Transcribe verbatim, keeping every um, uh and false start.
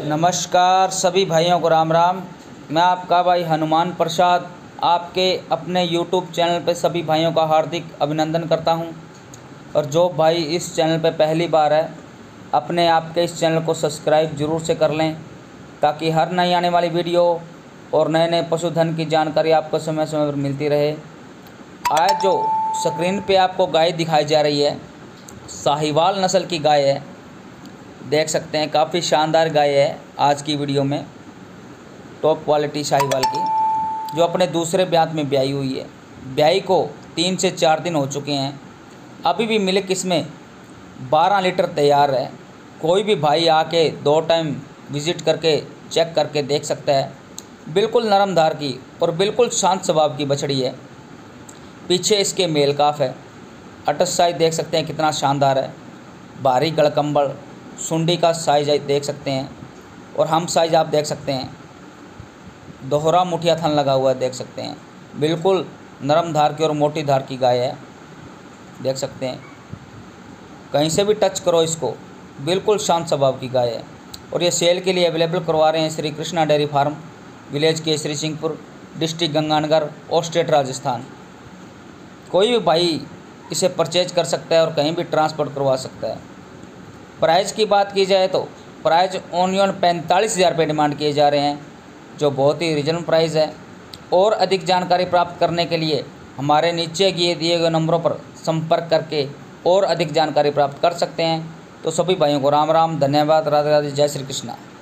नमस्कार सभी भाइयों को राम राम। मैं आपका भाई हनुमान प्रसाद आपके अपने यूट्यूब चैनल पर सभी भाइयों का हार्दिक अभिनंदन करता हूं। और जो भाई इस चैनल पर पहली बार है अपने आपके इस चैनल को सब्सक्राइब ज़रूर से कर लें, ताकि हर नई आने वाली वीडियो और नए नए पशुधन की जानकारी आपको समय समय पर मिलती रहे। आज जो स्क्रीन पे आपको गाय दिखाई जा रही है साहिवाल नस्ल की गाय है, देख सकते हैं काफ़ी शानदार गाय है। आज की वीडियो में टॉप क्वालिटी साहिवाल की जो अपने दूसरे ब्यात में ब्याई हुई है। ब्याई को तीन से चार दिन हो चुके हैं, अभी भी मिल्क इसमें बारह लीटर तैयार है। कोई भी भाई आके दो टाइम विज़िट करके चेक करके देख सकता है। बिल्कुल नरम धार की और बिल्कुल शांत स्वभाव की बछड़ी है। पीछे इसके मेल काफ है। अटस साइज देख सकते हैं कितना शानदार है। भारी गड़कंबल सुंडी का साइज देख सकते हैं और हम साइज आप देख सकते हैं। दोहरा मुठिया थन लगा हुआ है, देख सकते हैं। बिल्कुल नरम धार की और मोटी धार की गाय है, देख सकते हैं। कहीं से भी टच करो इसको, बिल्कुल शांत स्वभाव की गाय है। और ये सेल के लिए अवेलेबल करवा रहे हैं Shri Krishna dairy farm, village Kesari Singhpur, district Ganganagar और स्टेट राजस्थान। कोई भी भाई इसे परचेज कर सकता है और कहीं भी ट्रांसपोर्ट करवा सकता है। प्राइस की बात की जाए तो प्राइस ओनियन पैंतालीस हज़ार रुपये डिमांड किए जा रहे हैं, जो बहुत ही रीजनेबल प्राइस है। और अधिक जानकारी प्राप्त करने के लिए हमारे नीचे दिए दिए गए नंबरों पर संपर्क करके और अधिक जानकारी प्राप्त कर सकते हैं। तो सभी भाइयों को राम राम, धन्यवाद, राधे राधे, जय श्री कृष्णा।